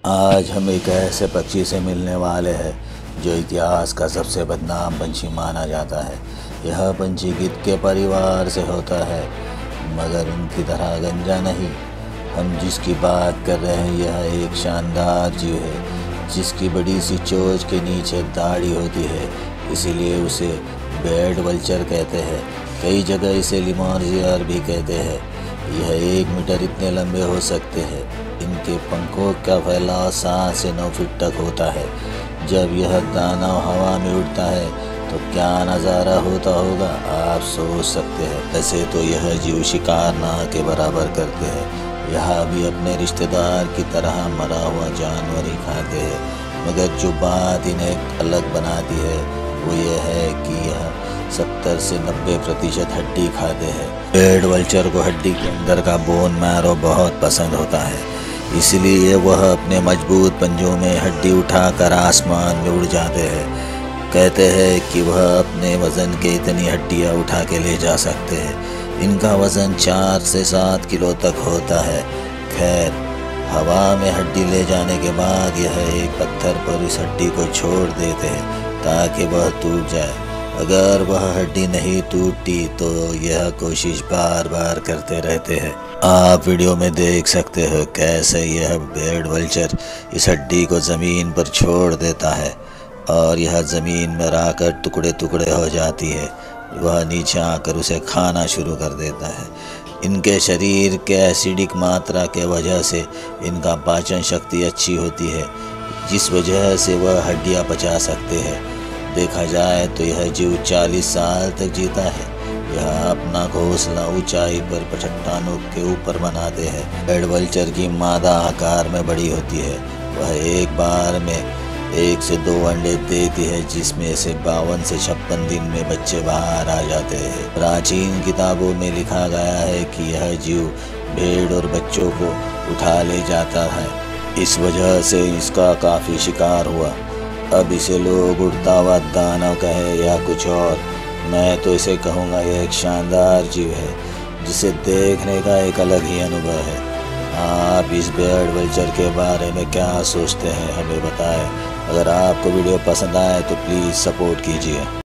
आज हम एक ऐसे पक्षी से मिलने वाले हैं जो इतिहास का सबसे बदनाम पंछी माना जाता है। यह पंछी गिद्ध के परिवार से होता है, मगर उनकी तरह गंजा नहीं। हम जिसकी बात कर रहे हैं यह एक शानदार जीव है जिसकी बड़ी सी चोंच के नीचे दाढ़ी होती है, इसीलिए उसे बेड वल्चर कहते हैं। कई जगह इसे लिमोर्जियर भी कहते हैं। यह 1 मीटर इतने लंबे हो सकते हैं। इनके पंखों का फैलाव 7 से 9 फीट तक होता है। जब यह दानव हवा में उड़ता है तो क्या नज़ारा होता होगा, आप सोच सकते हैं। वैसे तो यह जीव शिकार ना के बराबर करते हैं। यह भी अपने रिश्तेदार की तरह मरा हुआ जानवर ही खाते हैं, मगर जो बात इन्हें अलग बनाती है वो ये है कि यह 70 से 90% हड्डी खाते हैं। बेड वल्चर को हड्डी के अंदर का बोन मैरो बहुत पसंद होता है, इसलिए वह अपने मजबूत पंजों में हड्डी उठाकर आसमान में उड़ जाते हैं। कहते हैं कि वह अपने वज़न के इतनी हड्डियाँ उठा के ले जा सकते हैं। इनका वज़न 4 से 7 किलो तक होता है। खैर, हवा में हड्डी ले जाने के बाद यह एक पत्थर पर इस हड्डी को छोड़ देते हैं ताकि वह टूट जाए। अगर वह हड्डी नहीं टूटती तो यह कोशिश बार बार करते रहते हैं। आप वीडियो में देख सकते हो कैसे यह बेड वल्चर इस हड्डी को ज़मीन पर छोड़ देता है और यह ज़मीन में आकर टुकड़े टुकड़े हो जाती है। वह नीचे आकर उसे खाना शुरू कर देता है। इनके शरीर के एसिडिक मात्रा के वजह से इनका पाचन शक्ति अच्छी होती है, जिस वजह से वह हड्डियाँ पचा सकते हैं। देखा जाए तो यह जीव 40 साल तक जीता है। यह अपना घोंसला ऊंचाई पर चट्टानों के ऊपर बनाते हैं। बेड वल्चर की मादा आकार में बड़ी होती है। वह एक बार में 1 से 2 अंडे देती है, जिसमें से 52 से 56 दिन में बच्चे बाहर आ जाते हैं। प्राचीन किताबों में लिखा गया है कि यह जीव भेड़ और बच्चों को उठा ले जाता है, इस वजह से इसका काफ़ी शिकार हुआ। अब इसे लोग उड़ता हुआ दानव कहे या कुछ और, मैं तो इसे कहूँगा यह एक शानदार जीव है जिसे देखने का एक अलग ही अनुभव है। आप इस बेड वल्चर के बारे में क्या सोचते हैं, हमें बताएं। अगर आपको वीडियो पसंद आए तो प्लीज़ सपोर्ट कीजिए।